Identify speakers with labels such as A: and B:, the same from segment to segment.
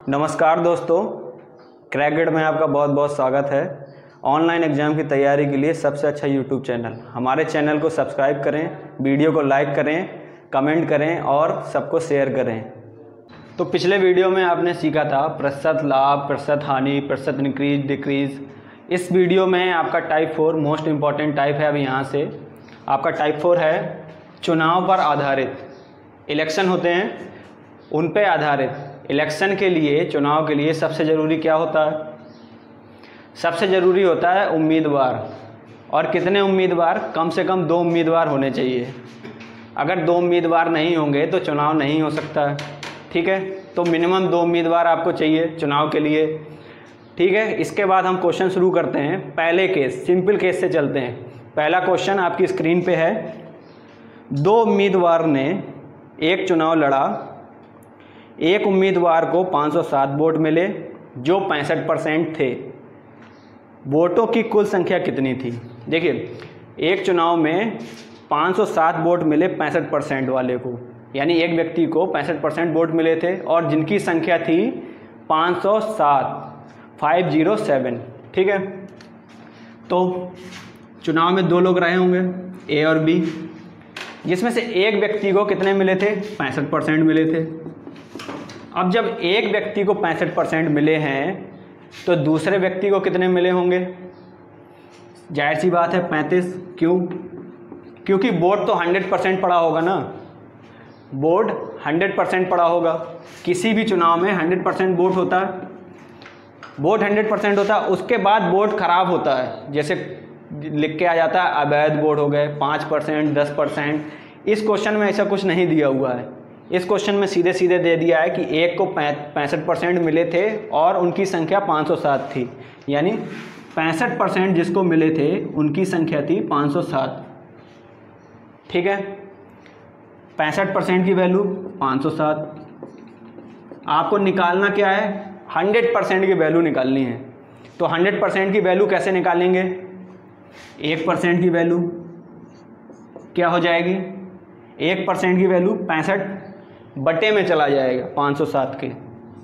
A: नमस्कार दोस्तों, क्रैकगेट में आपका बहुत बहुत स्वागत है। ऑनलाइन एग्ज़ाम की तैयारी के लिए सबसे अच्छा यूट्यूब चैनल। हमारे चैनल को सब्सक्राइब करें, वीडियो को लाइक करें, कमेंट करें और सबको शेयर करें। तो पिछले वीडियो में आपने सीखा था प्रतिशत लाभ, प्रतिशत हानि, प्रतिशत इंक्रीज डिक्रीज। इस वीडियो में आपका टाइप 4 मोस्ट इम्पॉर्टेंट टाइप है। अब यहाँ से आपका टाइप 4 है चुनाव पर आधारित। इलेक्शन होते हैं उन पे आधारित। इलेक्शन के लिए, चुनाव के लिए सबसे ज़रूरी क्या होता है? सबसे ज़रूरी होता है उम्मीदवार। और कितने उम्मीदवार? कम से कम 2 उम्मीदवार होने चाहिए। अगर 2 उम्मीदवार नहीं होंगे तो चुनाव नहीं हो सकता है। ठीक है, तो मिनिमम 2 उम्मीदवार आपको चाहिए चुनाव के लिए। ठीक है, इसके बाद हम क्वेश्चन शुरू करते हैं। पहले केस, सिंपल केस से चलते हैं। पहला क्वेश्चन आपकी स्क्रीन पे है। 2 उम्मीदवार ने एक चुनाव लड़ा। एक उम्मीदवार को 507 वोट मिले जो 65% थे। वोटों की कुल संख्या कितनी थी? देखिए, एक चुनाव में 507 वोट मिले 65% वाले को, यानी एक व्यक्ति को 65% वोट मिले थे और जिनकी संख्या थी 507। ठीक है, तो चुनाव में 2 लोग रहे होंगे, ए और बी, जिसमें से एक व्यक्ति को कितने मिले थे? 65% मिले थे। अब जब एक व्यक्ति को 65% मिले हैं तो दूसरे व्यक्ति को कितने मिले होंगे? जाहिर सी बात है 35। क्यों? क्योंकि वोट तो 100% पड़ा होगा ना। वोट 100% पड़ा होगा। किसी भी चुनाव में 100% वोट होता है। वोट 100% होता है, उसके बाद वोट खराब होता है। जैसे लिख के आ जाता है अवैध वोट हो गए 5%, 10%। इस क्वेश्चन में ऐसा कुछ नहीं दिया हुआ है। इस क्वेश्चन में सीधे सीधे दे दिया है कि एक को 65% मिले थे और उनकी संख्या 507 थी, यानी 65% जिसको मिले थे उनकी संख्या थी 507। ठीक है, 65% की वैल्यू 507। आपको निकालना क्या है? 100% की वैल्यू निकालनी है। तो 100% की वैल्यू कैसे निकालेंगे? 1% की वैल्यू क्या हो जाएगी? 1% की वैल्यू 65 बटे में चला जाएगा 507 के।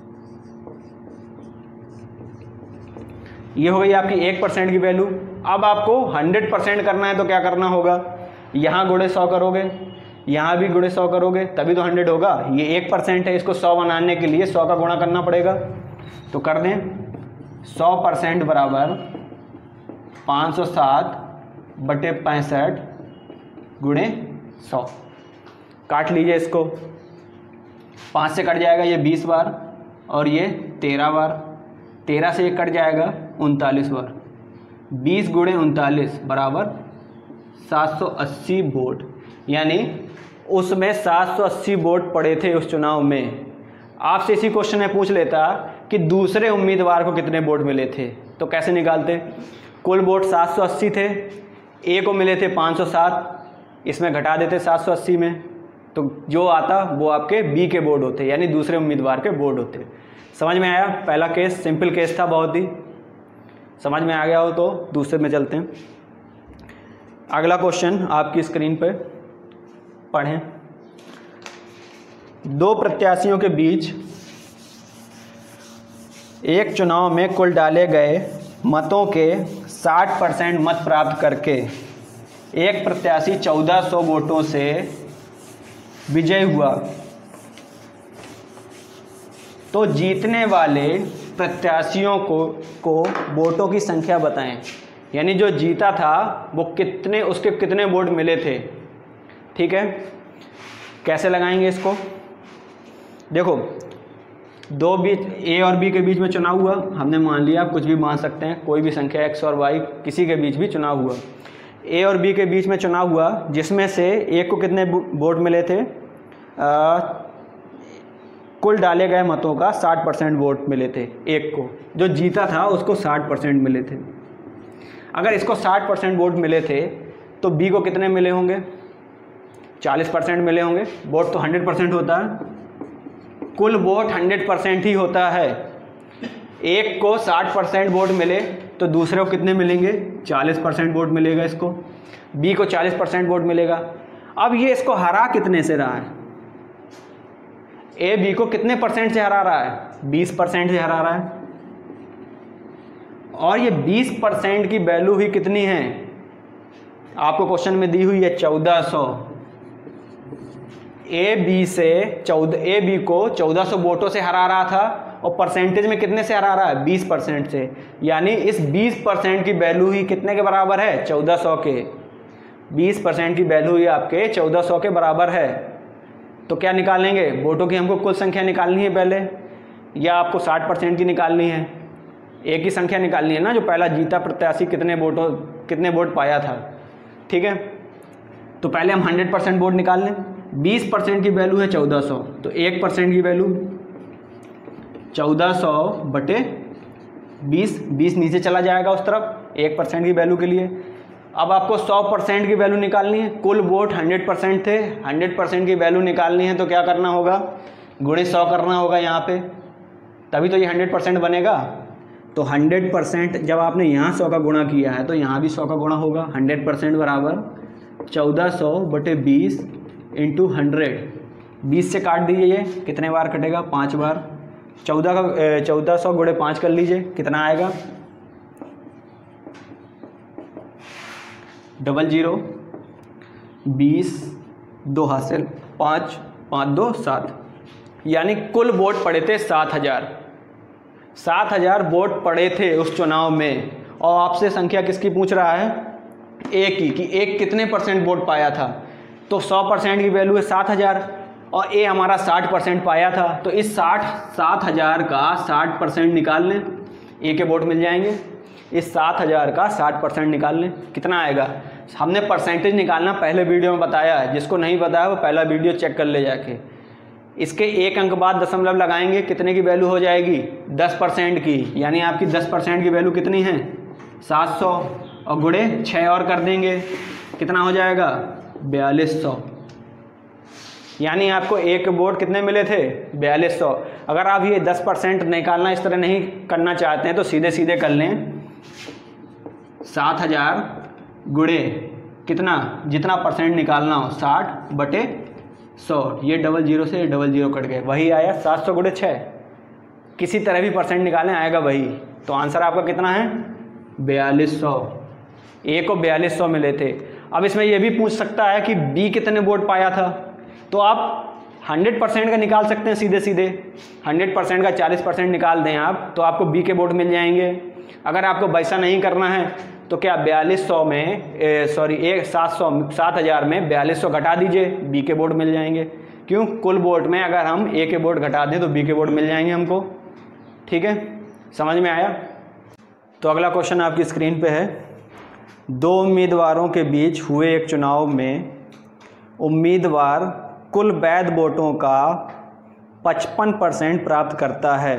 A: ये हो गई आपकी 1% की वैल्यू। अब आपको 100% करना है तो क्या करना होगा? यहाँ गुणे 100 करोगे, यहाँ भी गुणे 100 करोगे, तभी तो 100 होगा। ये 1% है, इसको 100 बनाने के लिए 100 का गुणा करना पड़ेगा। तो कर दें, 100% बराबर 507 बटे 65 गुणे 100। काट लीजिए इसको। 5 से कट जाएगा ये 20 बार और ये 13 बार। 13 से ये कट जाएगा 39 बार। 20 गुणे 39 बराबर 780 वोट। यानी उसमें 780 वोट पड़े थे उस चुनाव में। आपसे इसी क्वेश्चन में पूछ लेता कि दूसरे उम्मीदवार को कितने वोट मिले थे, तो कैसे निकालते? कुल वोट 780 थे, ए को मिले थे 507, इसमें घटा देते 780 में, तो जो आता वो आपके बी के वोट होते, यानी दूसरे उम्मीदवार के वोट होते। समझ में आया? पहला केस सिंपल केस था, बहुत ही। समझ में आ गया हो तो दूसरे में चलते हैं। अगला क्वेश्चन आपकी स्क्रीन पे पढ़ें। 2 प्रत्याशियों के बीच एक चुनाव में कुल डाले गए मतों के 60% मत प्राप्त करके एक प्रत्याशी 1400 वोटों से विजय हुआ, तो जीतने वाले प्रत्याशियों को वोटों की संख्या बताएं। यानी जो जीता था वो कितने, उसके कितने वोट मिले थे। ठीक है, कैसे लगाएंगे इसको? देखो, 2 बीच ए और बी के बीच में चुनाव हुआ। हमने मान लिया, कुछ भी मान सकते हैं, कोई भी संख्या x और y, किसी के बीच भी चुनाव हुआ। ए और बी के बीच में चुनाव हुआ, जिसमें से एक को कितने वोट मिले थे? कुल डाले गए मतों का 60% वोट मिले थे। एक को, जो जीता था उसको 60% मिले थे। अगर इसको 60% वोट मिले थे तो बी को कितने मिले होंगे? 40% मिले होंगे। वोट तो 100% होता है, कुल वोट 100% ही होता है। एक को 60% वोट मिले तो दूसरे को कितने मिलेंगे? 40% वोट मिलेगा। इसको बी को 40% वोट मिलेगा। अब ये इसको हरा कितने से रहा है? ए बी को कितने परसेंट से हरा रहा है? 20% से हरा रहा है। और ये 20% की वैल्यू ही कितनी है? आपको क्वेश्चन में दी हुई है 1400। ए बी को 1400 वोटों से हरा रहा था और परसेंटेज में कितने से हरा रहा है? 20% से। यानी इस 20% की वैल्यू ही कितने के बराबर है? 1400 के। 20% की वैल्यू ही आपके 1400 के बराबर है। तो क्या निकालेंगे? वोटों की हमको कुल संख्या निकालनी है पहले, या आपको 60% की निकालनी है? एक ही संख्या निकालनी है ना, जो पहला जीता प्रत्याशी कितने वोट पाया था। ठीक है, तो पहले हम 100% वोट निकाल लें। 20% की वैल्यू है 1400, तो 1% की वैल्यू 1400 बटे 20 नीचे चला जाएगा उस तरफ 1% की वैल्यू के लिए। अब आपको 100% की वैल्यू निकालनी है। कुल वोट 100% थे, 100% की वैल्यू निकालनी है तो क्या करना होगा? गुणे 100 करना होगा यहाँ पे, तभी तो ये 100% बनेगा। तो 100% जब आपने यहाँ 100 का गुणा किया है तो यहाँ भी 100 का गुणा होगा। 100% बराबर 1400 बटे 20 इंटू 100। 20 से काट दीजिए, ये कितने बार कटेगा? 5 बार। 1400 गुणे 5 कर लीजिए, कितना आएगा? 00। 20 2 हासिल 5 5 2 7, यानी कुल वोट पड़े थे 7000। 7000 वोट पड़े थे उस चुनाव में। और आपसे संख्या किसकी पूछ रहा है? ए की, कि एक कितने परसेंट वोट पाया था। तो 100% की वैल्यू है 7000 और ए हमारा 60% पाया था। तो इस 7000 का 60% निकाल लें, ए के वोट मिल जाएंगे। इस 7000 का 60% निकाल लें, कितना आएगा? हमने परसेंटेज निकालना पहले वीडियो में बताया है, जिसको नहीं बताया वो पहला वीडियो चेक कर ले जाके। इसके एक अंक बाद दशमलव लगाएंगे, कितने की वैल्यू हो जाएगी? 10% की। यानी आपकी 10% की वैल्यू कितनी है? 700। और गुणे 6 और कर देंगे, कितना हो जाएगा? 4200। यानी आपको एक वोट कितने मिले थे? 4200। अगर आप ये 10% निकालना इस तरह नहीं करना चाहते हैं तो सीधे सीधे कर लें। 7000 गुणे कितना, जितना परसेंट निकालना हो, 60 बटे 100। ये 00 से 00 कट गए, वही आया 700 गुणे 6। किसी तरह भी परसेंट निकालें आएगा वही। तो आंसर आपका कितना है? 4200। ए को 4200 मिले थे। अब इसमें यह भी पूछ सकता है कि बी कितने वोट पाया था, तो आप 100% का निकाल सकते हैं सीधे सीधे। 100% का 40% निकाल दें आप, तो आपको बी के वोट मिल जाएंगे। अगर आपको वैसा नहीं करना है तो क्या 4200 में 7000 में 4200 घटा दीजिए, बी के वोट मिल जाएंगे। क्यों? कुल वोट में अगर हम ए के वोट घटा दें तो बी के वोट मिल जाएंगे हमको। ठीक है, समझ में आया? तो अगला क्वेश्चन आपकी स्क्रीन पे है। 2 उम्मीदवारों के बीच हुए एक चुनाव में उम्मीदवार कुल वैध वोटों का 55% प्राप्त करता है।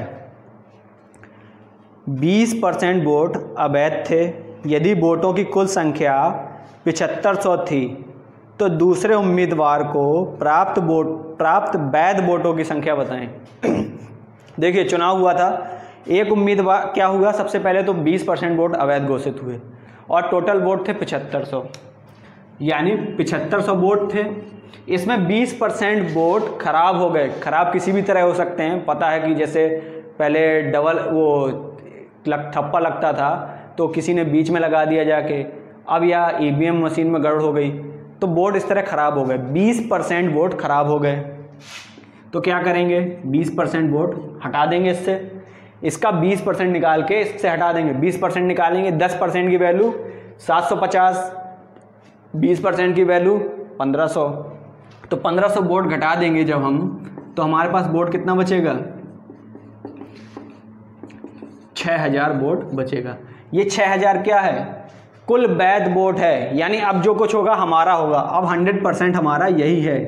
A: 20% वोट अवैध थे। यदि वोटों की कुल संख्या 7500 थी तो दूसरे उम्मीदवार को प्राप्त वैध वोटों की संख्या बताएं। देखिए, चुनाव हुआ था, एक उम्मीदवार क्या हुआ, सबसे पहले तो 20% वोट अवैध घोषित हुए और टोटल वोट थे 7500, यानी 7500 वोट थे। इसमें 20% वोट खराब हो गए। खराब किसी भी तरह हो सकते हैं, पता है कि जैसे पहले ठप्पा लगता था तो किसी ने बीच में लगा दिया जाके, अब या ईवीएम मशीन में गड़बड़ हो गई तो वोट इस तरह खराब हो गए। 20% वोट खराब हो गए तो क्या करेंगे? 20% वोट हटा देंगे इससे। इसका 20% निकाल के इससे हटा देंगे। 20% निकालेंगे, 10% की वैल्यू 750, 20% की वैल्यू 1500। तो 1500 वोट घटा देंगे जब हम, तो हमारे पास वोट कितना बचेगा? 6000 वोट बचेगा। ये 6000 क्या है? कुल वैध वोट है। यानी अब जो कुछ होगा हमारा होगा। अब 100% हमारा यही है,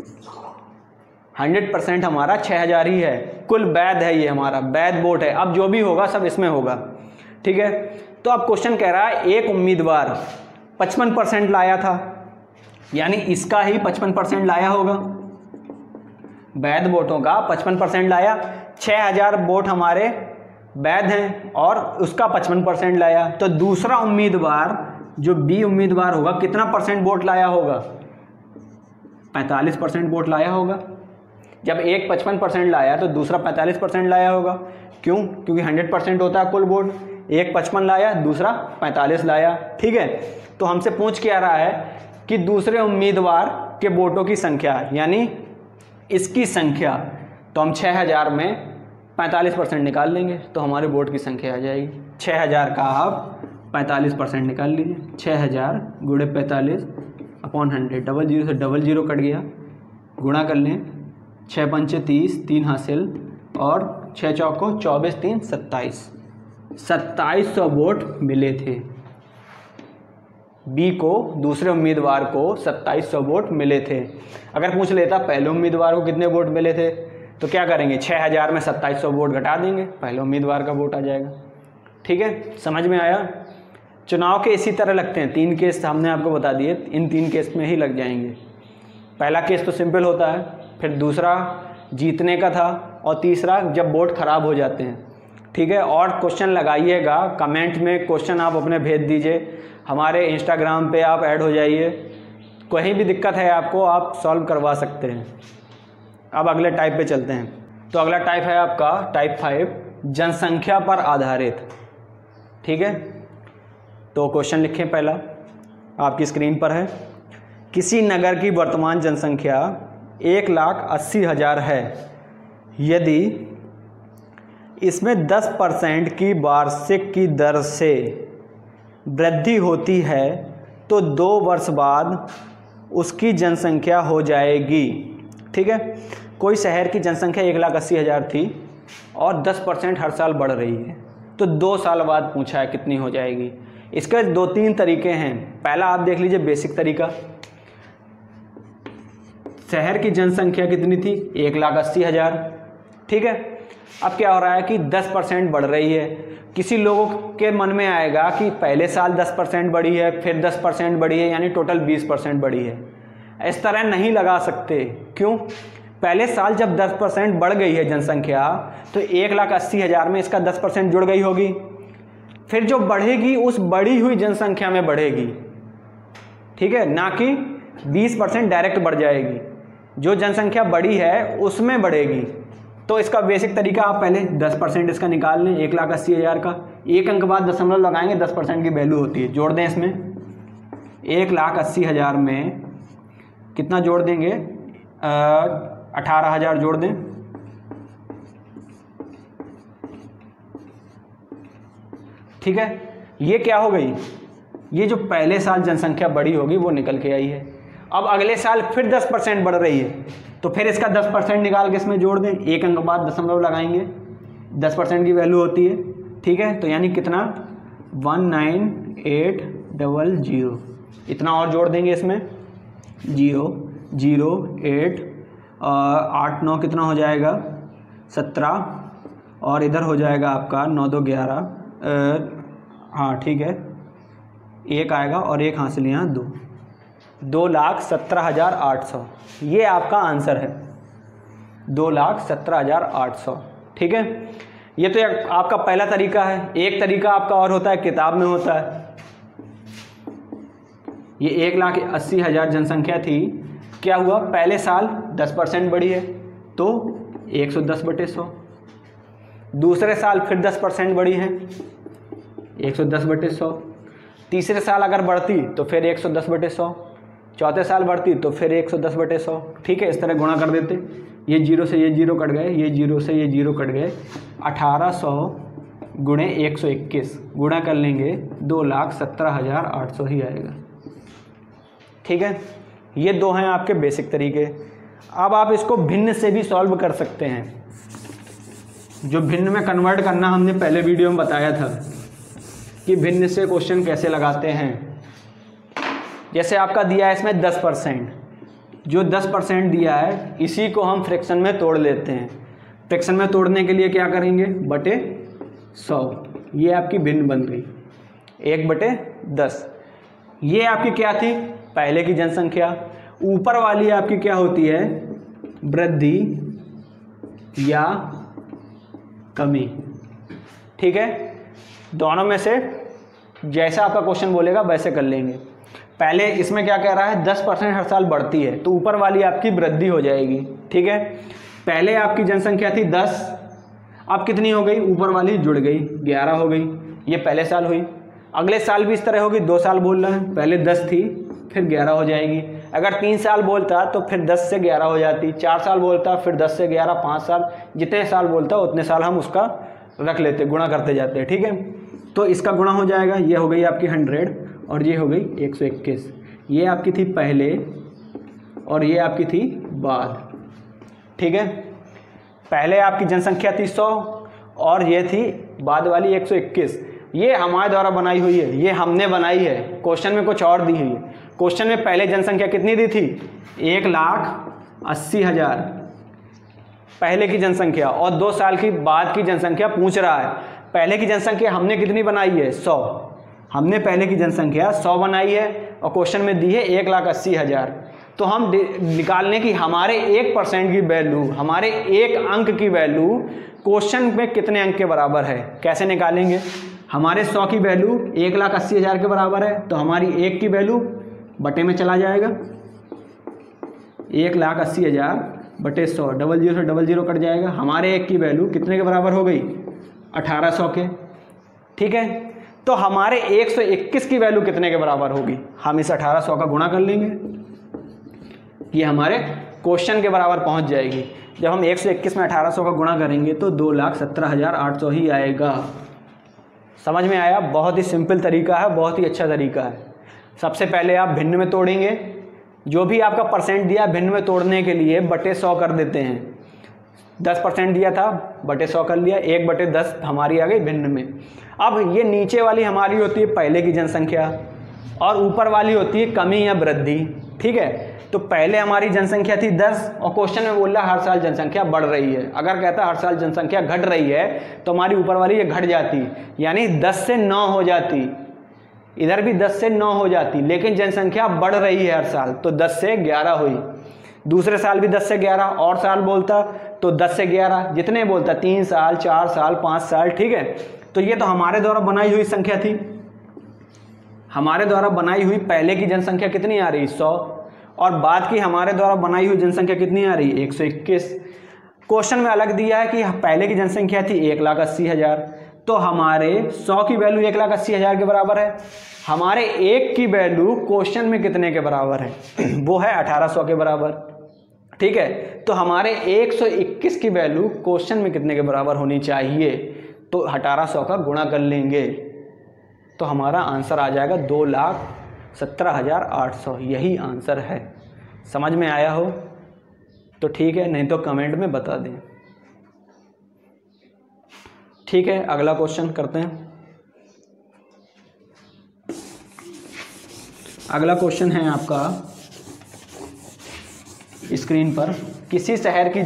A: 100% हमारा 6000 ही है। कुल वैध है, ये हमारा वैध वोट है। अब जो भी होगा सब इसमें होगा। ठीक है, तो अब क्वेश्चन कह रहा है एक उम्मीदवार 55% लाया था, यानी इसका ही 55% लाया होगा। वैध वोटों का 55% लाया। 6000 वोट हमारे वैध हैं और उसका 55% लाया। तो दूसरा उम्मीदवार जो बी उम्मीदवार होगा कितना परसेंट वोट लाया होगा? 45% वोट लाया होगा। जब एक 55% लाया तो दूसरा 45% लाया होगा। क्यों? क्योंकि 100% होता है कुल वोट। एक 55 लाया, दूसरा 45 लाया। ठीक है, तो हमसे पूछ क्या रहा है कि दूसरे उम्मीदवार के वोटों की संख्या, यानी इसकी संख्या। तो हम 6000 में 45% निकाल लेंगे तो हमारे वोट की संख्या आ जाएगी। 6000 का आप 45% निकाल लीजिए। 6000 गुणे 45 अपॉन 100, 00 से 00 कट गया, गुणा कर लें। 6 पंचे 30, 3 हासिल, और 6 चौको 24, 3 27, 2700 वोट मिले थे। बी को, दूसरे उम्मीदवार को 2700 वोट मिले थे। अगर पूछ लेता पहले उम्मीदवार को कितने वोट मिले थे तो क्या करेंगे, 6000 में 2700 वोट घटा देंगे, पहले उम्मीदवार का वोट आ जाएगा। ठीक है, समझ में आया? चुनाव के इसी तरह लगते हैं। 3 केस हमने आपको बता दिए, इन 3 केस में ही लग जाएंगे। पहला केस तो सिंपल होता है, फिर दूसरा जीतने का था, और तीसरा जब वोट खराब हो जाते हैं। ठीक है, और क्वेश्चन लगाइएगा कमेंट में, क्वेश्चन आप अपने भेज दीजिए, हमारे इंस्टाग्राम पे आप ऐड हो जाइए। कहीं भी दिक्कत है आपको, आप सॉल्व करवा सकते हैं। अब अगले टाइप पे चलते हैं। तो अगला टाइप है आपका टाइप 5, जनसंख्या पर आधारित। ठीक है, तो क्वेश्चन लिखें, पहला आपकी स्क्रीन पर है। किसी नगर की वर्तमान जनसंख्या 1,80,000 है। यदि इसमें 10% की वार्षिक की दर से वृद्धि होती है तो 2 वर्ष बाद उसकी जनसंख्या हो जाएगी। ठीक है, कोई शहर की जनसंख्या 1,80,000 थी और 10% हर साल बढ़ रही है, तो 2 साल बाद पूछा है कितनी हो जाएगी। इसके 2-3 तरीके हैं। पहला आप देख लीजिए बेसिक तरीका। शहर की जनसंख्या कितनी थी, 1,80,000। ठीक है, अब क्या हो रहा है कि 10% बढ़ रही है। किसी लोगों के मन में आएगा कि पहले साल 10% बढ़ी है, फिर 10% बढ़ी है, यानी टोटल 20% बढ़ी है। इस तरह नहीं लगा सकते। क्यों? पहले साल जब 10% बढ़ गई है जनसंख्या, तो 1,80,000 में इसका 10% जुड़ गई होगी, फिर जो बढ़ेगी उस बढ़ी हुई जनसंख्या में बढ़ेगी। ठीक है, ना कि 20% डायरेक्ट बढ़ जाएगी, जो जनसंख्या बढ़ी है उसमें बढ़ेगी। तो इसका बेसिक तरीका, आप पहले 10% इसका निकाल लें, 1,80,000 का, एक अंक बाद दशमलव लगाएंगे, 10% की वैल्यू होती है। जोड़ दें इसमें 1,80,000 में कितना जोड़ देंगे, 18,000 जोड़ दें। ठीक है, ये क्या हो गई, ये जो पहले साल जनसंख्या बढ़ी होगी वो निकल के आई है। अब अगले साल फिर 10% बढ़ रही है, तो फिर इसका 10% निकाल के इसमें जोड़ दें, एक अंक बाद दशमलव लगाएंगे, 10% की वैल्यू होती है। ठीक है, तो यानी कितना, 19800, इतना और जोड़ देंगे इसमें, 0 0 8 8 9 कितना हो जाएगा, 17, और इधर हो जाएगा आपका 9 2 11, हाँ ठीक है, एक आएगा और एक हासिल यहाँ 2, 2,17,800। ये आपका आंसर है, 2,17,800। ठीक है, ये तो आपका पहला तरीका है। एक तरीका आपका और होता है, किताब में होता है। ये 1,80,000 जनसंख्या थी, क्या हुआ, पहले साल 10% बढ़ी है तो 110/100, दूसरे साल फिर 10% बढ़ी है 110/100, तीसरे साल अगर बढ़ती तो फिर 110/100, चौथे साल बढ़ती तो फिर 110/100। ठीक है, इस तरह गुणा कर देते, ये 0 से ये 0 कट गए, ये 0 से ये 0 कट गए, 1800 गुणे 121 गुणा कर लेंगे, 2,17,800 ही आएगा। ठीक है, ये दो हैं आपके बेसिक तरीके। अब आप इसको भिन्न से भी सॉल्व कर सकते हैं। जो भिन्न में कन्वर्ट करना हमने पहले वीडियो में बताया था कि भिन्न से क्वेश्चन कैसे लगाते हैं। जैसे आपका दिया है इसमें 10%, जो 10% दिया है इसी को हम फ्रैक्शन में तोड़ लेते हैं। फ्रैक्शन में तोड़ने के लिए क्या करेंगे, बटे 100, ये आपकी भिन्न बन गई, 1/10। ये आपकी क्या थी, पहले की जनसंख्या। ऊपर वाली आपकी क्या होती है, वृद्धि या कमी। ठीक है, दोनों में से जैसा आपका क्वेश्चन बोलेगा वैसे कर लेंगे। पहले इसमें क्या कह रहा है, 10% हर साल बढ़ती है, तो ऊपर वाली आपकी वृद्धि हो जाएगी। ठीक है, पहले आपकी जनसंख्या थी 10, अब कितनी हो गई, ऊपर वाली जुड़ गई 11 हो गई, ये पहले साल हुई। अगले साल भी इस तरह होगी, 2 साल बोल रहे हैं, पहले 10 थी फिर 11 हो जाएगी। अगर 3 साल बोलता तो फिर 10 से 11 हो जाती, 4 साल बोलता फिर 10 से 11, 5 साल, जितने साल बोलता उतने साल हम उसका रख लेते, गुणा करते जाते, ठीक है। तो इसका गुणा हो जाएगा, ये हो गई आपकी 100 और ये हो गई 121। ये आपकी थी पहले और ये आपकी थी बाद, ठीक है। पहले आपकी जनसंख्या थी 100 और ये थी बाद वाली 121। ये हमारे द्वारा बनाई हुई है, ये हमने बनाई है, क्वेश्चन में कुछ और दी हुई है। क्वेश्चन में पहले जनसंख्या कितनी दी थी, 1,80,000 पहले की जनसंख्या, और 2 साल की बाद की जनसंख्या पूछ रहा है। पहले की जनसंख्या हमने कितनी बनाई है, 100। हमने पहले की जनसंख्या 100 बनाई है और क्वेश्चन में दी है 1,80,000। तो हम निकालने की हमारे 1% की वैल्यू, हमारे 1 अंक की वैल्यू क्वेश्चन में कितने अंक के बराबर है, कैसे निकालेंगे। हमारे 100 की वैल्यू 1,80,000 के बराबर है, तो हमारी 1 की वैल्यू बटे में चला जाएगा, 1,80,000 बटे 100, 00 से 00 कट जाएगा। हमारे 1 की वैल्यू कितने के बराबर हो गई, 1800 के, ठीक है। तो हमारे 121 की वैल्यू कितने के बराबर होगी, हम इस 1800 का गुणा कर लेंगे, ये हमारे क्वेश्चन के बराबर पहुंच जाएगी। जब हम 121 में 1800 का गुणा करेंगे तो 2,17,800 ही आएगा। समझ में आया, बहुत ही सिंपल तरीका है, बहुत ही अच्छा तरीका है। सबसे पहले आप भिन्न में तोड़ेंगे, जो भी आपका परसेंट दिया भिन्न में तोड़ने के लिए बटे 100 कर देते हैं। 10% दिया था, बटे 100 कर लिया, 1/10 हमारी आ गई भिन्न में। अब ये नीचे वाली हमारी होती है पहले की जनसंख्या और ऊपर वाली होती है कमी या वृद्धि, ठीक है। तो पहले हमारी जनसंख्या थी 10 और क्वेश्चन में बोल रहा हर साल जनसंख्या बढ़ रही है। अगर कहता हर साल जनसंख्या घट रही है तो हमारी ऊपर वाली ये घट जाती, यानी 10 से 9 हो जाती, इधर भी 10 से 9 हो जाती, लेकिन जनसंख्या बढ़ रही है हर साल, तो 10 से 11 हुई। दूसरे साल भी 10 से 11 और साल बोलता तो 10 से 11 जितने बोलता, 3 साल, 4 साल, 5 साल, ठीक है। तो ये तो हमारे द्वारा बनाई हुई संख्या थी। हमारे द्वारा बनाई हुई पहले की जनसंख्या कितनी आ रही, 100, और बाद की हमारे द्वारा बनाई हुई जनसंख्या कितनी आ रही, 121। क्वेश्चन में अलग दिया है कि पहले की जनसंख्या थी 1,80,000, तो हमारे 100 की वैल्यू 1,80,000 के बराबर है। हमारे 1 की वैल्यू क्वेश्चन में कितने के बराबर है, वो है 1800 के बराबर, ठीक है। तो हमारे 121 की वैल्यू क्वेश्चन में कितने के बराबर होनी चाहिए, तो 1800 का गुणा कर लेंगे तो हमारा आंसर आ जाएगा 2,17,800। यही आंसर है। समझ में आया हो तो ठीक है, नहीं तो कमेंट में बता दें, ठीक है। अगला क्वेश्चन करते हैं। अगला क्वेश्चन है आपका स्क्रीन पर, किसी शहर की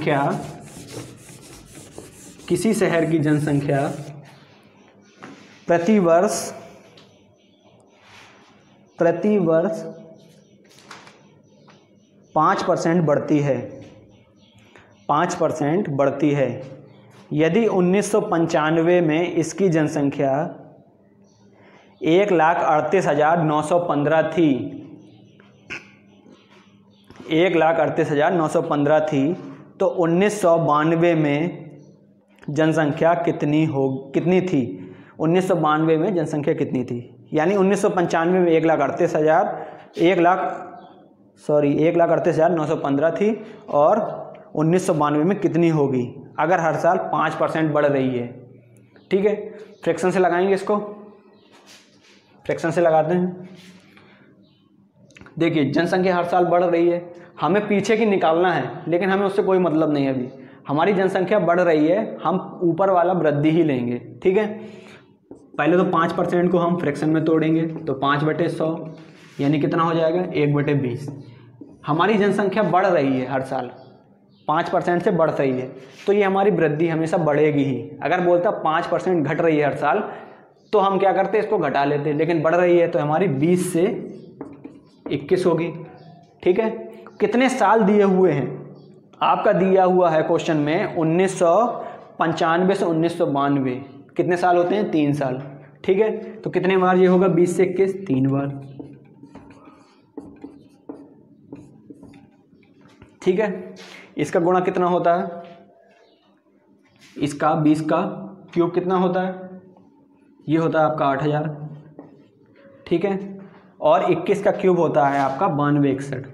A: जनसंख्या प्रति वर्ष 5% बढ़ती है, 5% बढ़ती है। यदि 1995 में इसकी जनसंख्या 1,38,915 थी, 1,38,915 थी, तो 1992 में जनसंख्या कितनी थी, 1992 में जनसंख्या कितनी थी। यानी 1995 में 1,38,915 थी और 1992 में कितनी होगी, अगर हर साल 5% बढ़ रही है, ठीक है। फ्रैक्शन से लगाएंगे इसको, फ्रैक्शन से लगाते हैं। देखिए जनसंख्या हर साल बढ़ रही है, हमें पीछे की निकालना है, लेकिन हमें उससे कोई मतलब नहीं है। अभी हमारी जनसंख्या बढ़ रही है, हम ऊपर वाला वृद्धि ही लेंगे, ठीक है। पहले तो 5% को हम फ्रैक्शन में तोड़ेंगे, तो 5/100 यानी कितना हो जाएगा, 1/20। हमारी जनसंख्या बढ़ रही है हर साल, 5% से बढ़ रही है, तो ये हमारी वृद्धि हमेशा बढ़ेगी ही। अगर बोलता 5% घट रही है हर साल, तो हम क्या करते, इसको घटा लेते, लेकिन बढ़ रही है तो हमारी 20 से 21 होगी, ठीक है। कितने साल दिए हुए हैं, आपका दिया हुआ है क्वेश्चन में 1995 से 1992, कितने साल होते हैं, 3 साल, ठीक है। तो कितने बार ये होगा, 20 से 21, 3 बार, ठीक है। इसका गुणा कितना होता है, इसका 20 का क्यूब कितना होता है, ये होता है आपका 8000, ठीक है। और 21 का क्यूब होता है आपका 9261,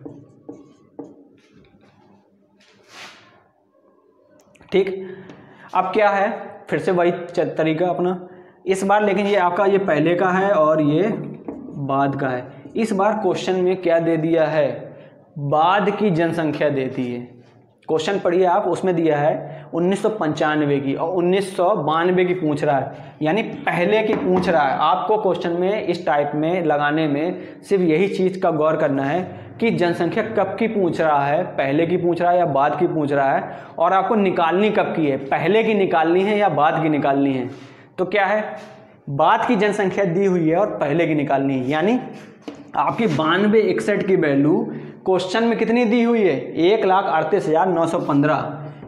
A: ठीक। अब क्या है, फिर से वही तरीका अपना इस बार, लेकिन ये आपका ये पहले का है और ये बाद का है। इस बार क्वेश्चन में क्या दे दिया है, बाद की जनसंख्या दे दी है। क्वेश्चन पढ़िए आप, उसमें दिया है 1995 की और 1992 की पूछ रहा है, यानी पहले की पूछ रहा है। आपको क्वेश्चन में इस टाइप में लगाने में सिर्फ यही चीज़ का गौर करना है कि जनसंख्या कब की पूछ रहा है, पहले की पूछ रहा है या बाद की पूछ रहा है, और आपको निकालनी कब की है, पहले की निकालनी है या बाद की निकालनी है। तो क्या है, बाद की जनसंख्या दी हुई है और पहले की निकालनी है, यानी आपकी 9261 की वैल्यू क्वेश्चन में कितनी दी हुई है, 1,38,915,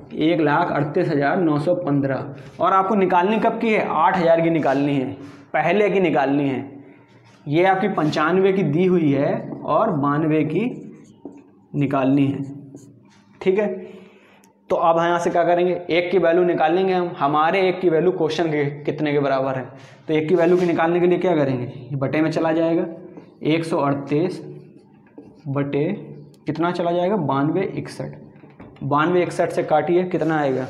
A: 1,38,915, और आपको निकालनी कब की है, 8000 की निकालनी है, पहले की निकालनी है। ये आपकी 95 की दी हुई है और 92 की निकालनी है, ठीक है। तो अब यहाँ से क्या करेंगे, एक की वैल्यू निकालेंगे हम। हमारे एक की वैल्यू क्वेश्चन के कितने के बराबर है, तो एक की वैल्यू की निकालने के लिए क्या करेंगे, ये बटे में चला जाएगा, 138 बटे कितना चला जाएगा, 9261, 9261 से काटिए कितना आएगा,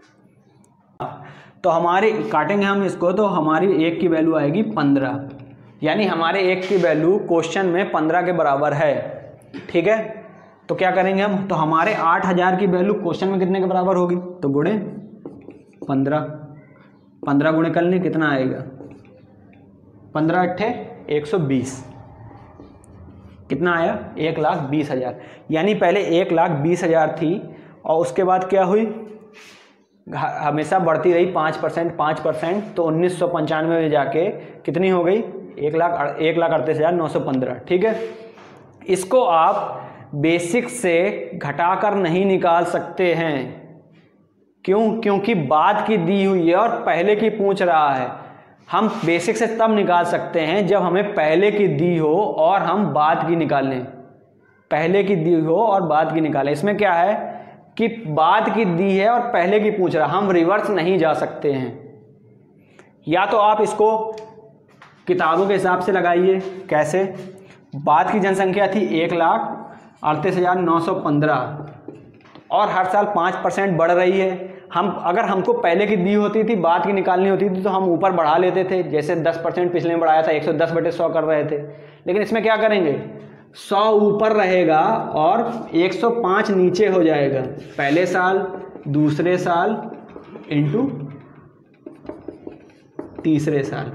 A: तो हमारे काटेंगे हम इसको, तो हमारी एक की वैल्यू आएगी 15, यानी हमारे एक की वैल्यू क्वेश्चन में 15 के बराबर है, ठीक है। तो क्या करेंगे हम, तो हमारे 8000 की वैल्यू क्वेश्चन में कितने के बराबर होगी, तो गुणे 15, 15 गुणे कर लें कितना आएगा, 15 अट्ठे 120, कितना आया, 1,20,000। यानी पहले 1,20,000 थी और उसके बाद क्या हुई, हमेशा बढ़ती रही 5%, तो 1995 में जाके कितनी हो गई, 1,38,915, ठीक है। इसको आप बेसिक से घटाकर नहीं निकाल सकते हैं, क्यों, क्योंकि बाद की दी हुई है और पहले की पूछ रहा है। हम बेसिक से तब निकाल सकते हैं जब हमें पहले की दी हो और हम बाद की निकालें, पहले की दी हो और बाद की निकालें। इसमें क्या है कि बाद की दी है और पहले की पूछ रहा, हम रिवर्स नहीं जा सकते हैं। या तो आप इसको किताबों के हिसाब से लगाइए, कैसे, बाद की जनसंख्या थी 1,38,915 और हर साल 5% बढ़ रही है। हम अगर हमको पहले की दी होती थी, बाद की निकालनी होती थी, तो हम ऊपर बढ़ा लेते थे, जैसे 10% पिछले में बढ़ाया था, 110/100 कर रहे थे। लेकिन इसमें क्या करेंगे, 100 ऊपर रहेगा और 105 नीचे हो जाएगा, पहले साल, दूसरे साल इंटू तीसरे साल।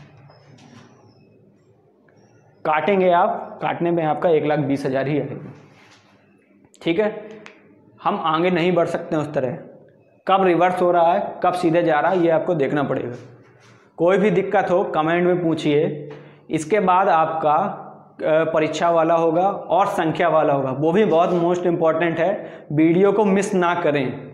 A: काटेंगे आप, काटने में आपका 1,20,000 ही आएगा, ठीक है। हम आगे नहीं बढ़ सकते उस तरह, कब रिवर्स हो रहा है, कब सीधे जा रहा है, ये आपको देखना पड़ेगा। कोई भी दिक्कत हो कमेंट में पूछिए। इसके बाद आपका परीक्षा वाला होगा और संख्या वाला होगा, वो भी बहुत मोस्ट इम्पॉर्टेंट है, वीडियो को मिस ना करें।